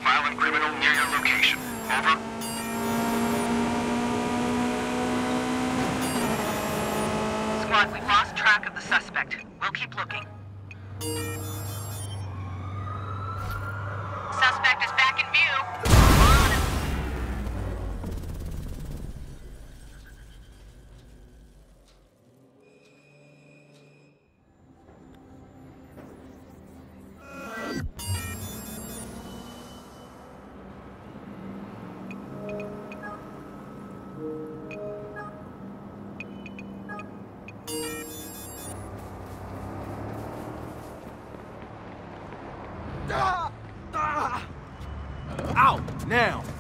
violent criminal near your location. Over. Squad, we've lost track of the suspect. We'll keep looking. Suspect is back in view. We're on him. Out now!